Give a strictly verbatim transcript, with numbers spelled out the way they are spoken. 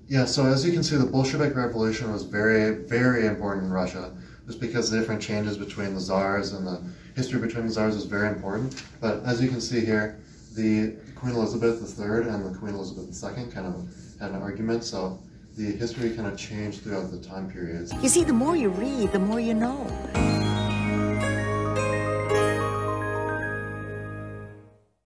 Yeah, so as you can see, the Bolshevik Revolution was very, very important in Russia, just because the different changes between the czars and the history between the czars was very important. But as you can see here, the Queen Elizabeth the Third and the Queen Elizabeth the Second kind of had an argument, so the history kind of changed throughout the time periods. You see, the more you read, the more you know.